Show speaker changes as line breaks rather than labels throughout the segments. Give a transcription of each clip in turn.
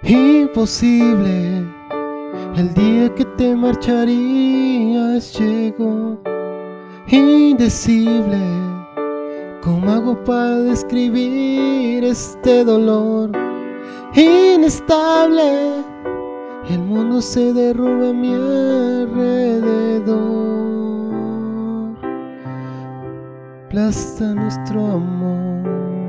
Imposible, el día que te marcharías llegó. Indecible, ¿cómo hago para describir este dolor? Inestable, el mundo se derrumba a mi alrededor. Aplasta nuestro amor.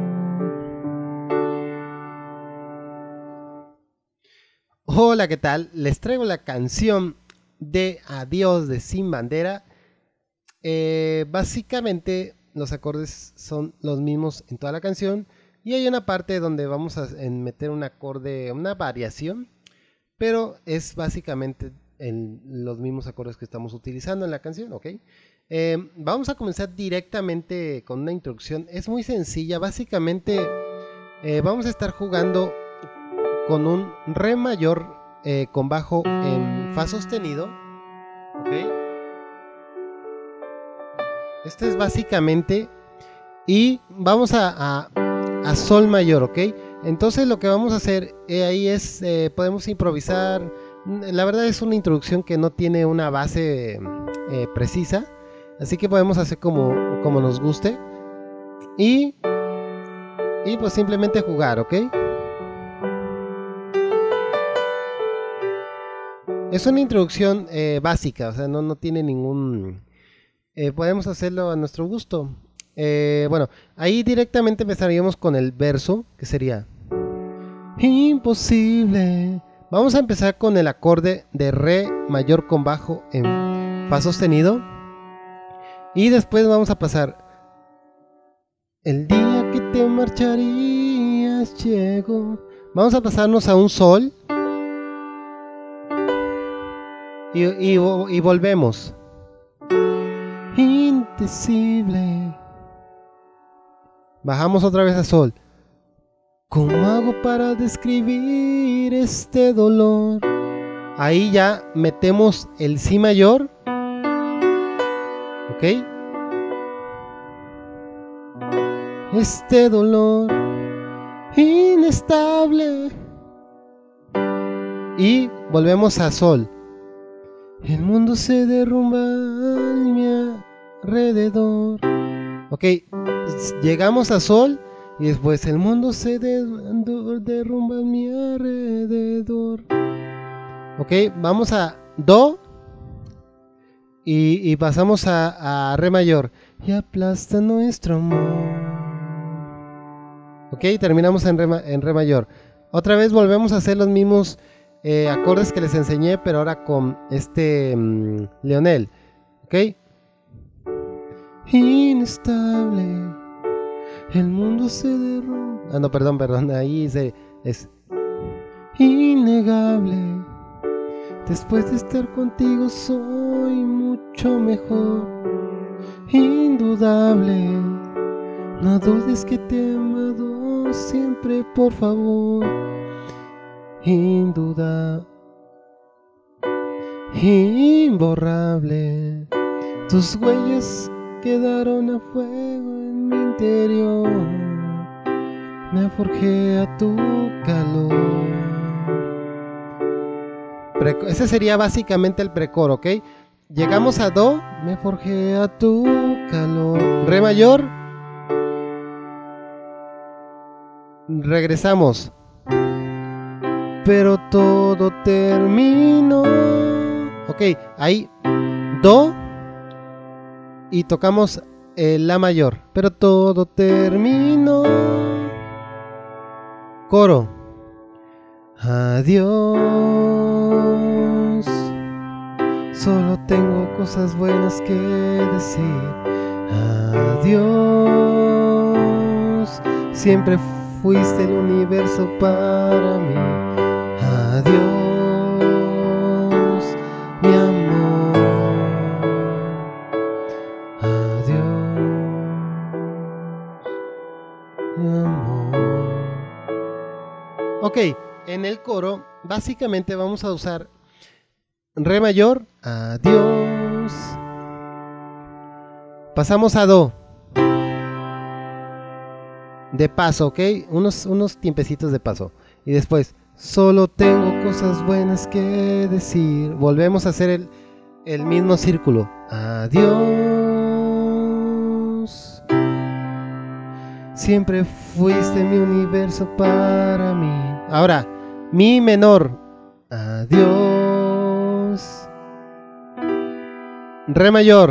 Hola, ¿qué tal? Les traigo la canción de Adiós de Sin Bandera. Básicamente los acordes son los mismos en toda la canción y hay una parte donde vamos a meter un acorde, una variación, pero es básicamente los mismos acordes que estamos utilizando en la canción, ¿ok? Vamos a comenzar directamente con una introducción. Es muy sencilla, básicamente vamos a estar jugando con un re mayor con bajo en fa sostenido, ¿ok? Esto es básicamente, y vamos a sol mayor, ¿ok? Entonces lo que vamos a hacer ahí es, podemos improvisar. La verdad es una introducción que no tiene una base precisa, así que podemos hacer como nos guste y pues simplemente jugar, ¿ok? Es una introducción básica, o sea, no tiene ningún... podemos hacerlo a nuestro gusto. Bueno, ahí directamente empezaríamos con el verso, que sería imposible. Vamos a empezar con el acorde de re mayor con bajo en fa sostenido. Y después vamos a pasar el día que te marcharías llegó. Vamos a pasarnos a un sol. Y volvemos. Indecible. Bajamos otra vez a sol. ¿Cómo hago para describir este dolor? Ahí ya metemos el si mayor. ¿Ok? Este dolor inestable. Y volvemos a sol. El mundo se derrumba a mi alrededor. Ok, llegamos a sol y después el mundo se derrumba a mi alrededor. Ok, vamos a do y pasamos a re mayor. Y aplasta nuestro amor. Ok, terminamos en re mayor. Otra vez volvemos a hacer los mismos acordes que les enseñé, pero ahora con Leonel, ¿ok? Inestable, el mundo se derrumba. Ah, no, perdón, ahí es innegable. Después de estar contigo soy mucho mejor. Indudable, no dudes que te he amado siempre, por favor. Indudable, imborrable, tus huellas quedaron a fuego en mi interior. Me forjé a tu calor. Ese sería básicamente el precoro, ¿ok? Llegamos a do, me forjé a tu calor. Re mayor. Regresamos. Pero todo terminó. Ok, ahí do y tocamos la mayor. Pero todo terminó. Coro. Adiós. Solo tengo cosas buenas que decir. Adiós. Siempre fuiste el universo para mí. Adiós, mi amor. Adiós, mi amor. Ok, en el coro básicamente vamos a usar re mayor, adiós. Pasamos a do. De paso, ok, unos tiempecitos de paso. Y después Solo tengo cosas buenas que decir. Volvemos a hacer el mismo círculo. Adiós. Siempre fuiste mi universo para mí. Ahora, mi menor. Adiós. Re mayor.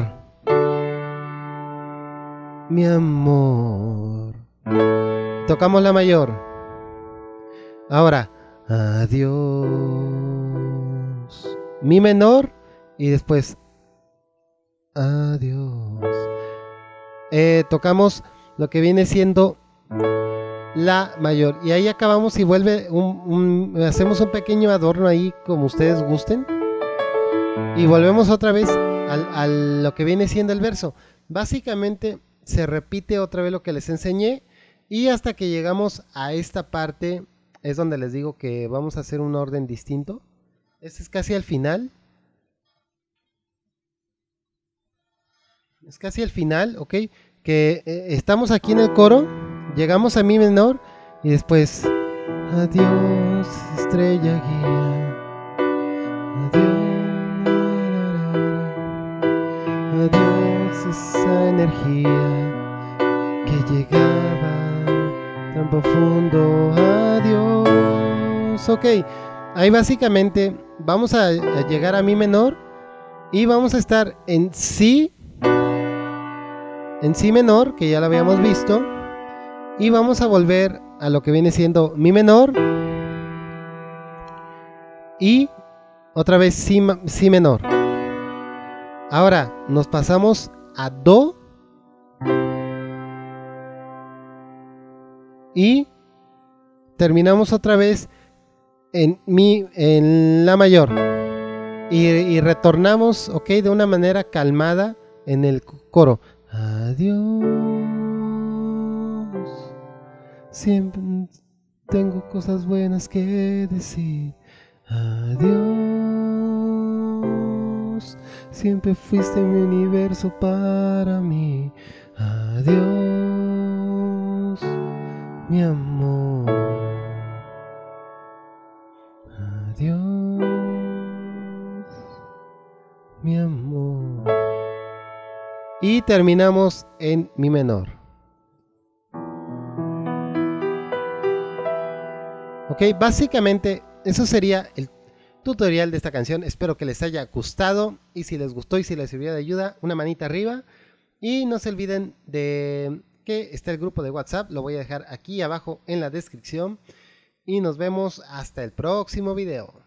Mi amor. Tocamos la mayor. Ahora, adiós. Mi menor y después adiós. Tocamos lo que viene siendo la mayor y ahí acabamos y vuelve hacemos un pequeño adorno ahí como ustedes gusten y volvemos otra vez a lo que viene siendo el verso. Básicamente se repite otra vez lo que les enseñé y hasta que llegamos a esta parte es donde les digo que vamos a hacer un orden distinto. Este es casi al final. Es casi al final, ¿ok? Que estamos aquí en el coro, llegamos a mi menor y después adiós, estrella guía. Adiós, adiós, esa energía que llegaba tan profundo. Adiós. Ok, ahí básicamente vamos a llegar a mi menor y vamos a estar en si menor, que ya lo habíamos visto, y vamos a volver a lo que viene siendo mi menor y otra vez si menor. Ahora nos pasamos a do y terminamos otra vez en la mayor y retornamos, ok, de una manera calmada en el coro. Adiós, siempre tengo cosas buenas que decir. Adiós, siempre fuiste mi universo para mí. Adiós, mi amor. Adiós, mi amor. Y terminamos en mi menor. Ok, básicamente eso sería el tutorial de esta canción. Espero que les haya gustado y si les gustó y si les sirvió de ayuda, una manita arriba. Y no se olviden de que está el grupo de WhatsApp, lo voy a dejar aquí abajo en la descripción. Y nos vemos hasta el próximo video.